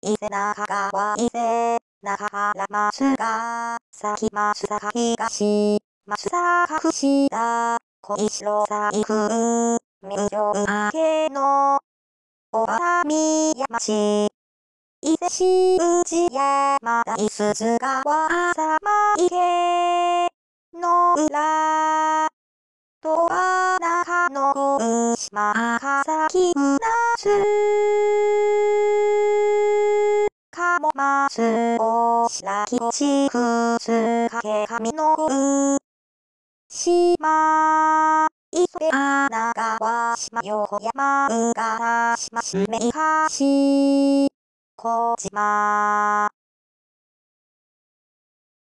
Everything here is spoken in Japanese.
伊勢中川伊勢、中原松が、咲き松坂東、松坂串田、小石路細工、明星明けの、小原山市。伊勢市内山大鈴川浅間池の裏。とは中野小島赤崎うなす。鴨松を白木越くつかけ上のう。島。磯部穴川島横山うがら島しめいかし。小島。